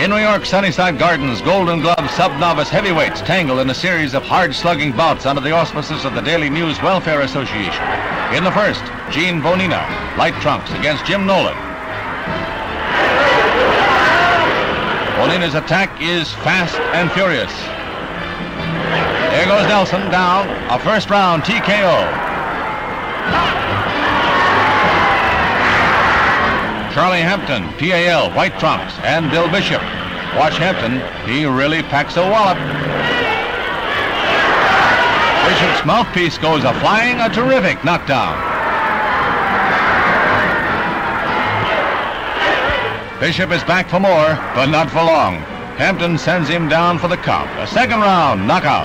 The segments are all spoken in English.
In New York, Sunnyside Gardens, Golden Glove sub-novice heavyweights tangle in a series of hard-slugging bouts under the auspices of the Daily News Welfare Association. In the first, Gene Bonina, light trunks, against Jim Nolan. Bonina's attack is fast and furious. There goes Nelson down, a first-round TKO. Charlie Hampton, PAL, white trunks, and Bill Bishop. Watch Hampton, he really packs a wallop. Bishop's mouthpiece goes a-flying, a terrific knockdown. Bishop is back for more, but not for long. Hampton sends him down for the count. A second round knockout.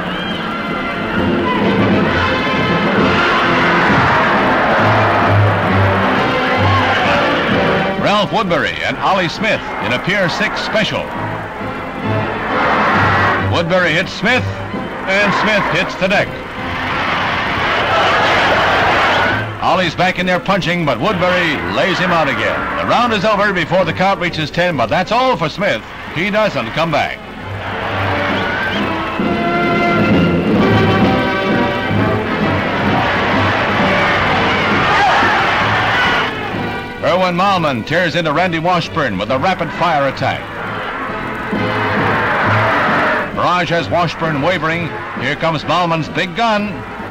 Ralph Woodbury and Ollie Smith in a Pier 6 special. Woodbury hits Smith, and Smith hits the deck. Ollie's back in there punching, but Woodbury lays him out again. The round is over before the count reaches 10, but that's all for Smith. He doesn't come back. Erwin Malman tears into Randy Washburn with a rapid-fire attack. Barrage has Washburn wavering. Here comes Malman's big gun.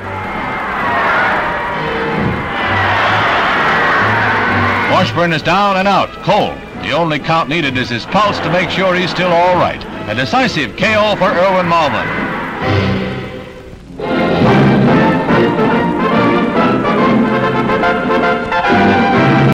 Washburn is down and out, cold. The only count needed is his pulse to make sure he's still all right. A decisive KO for Erwin Malman.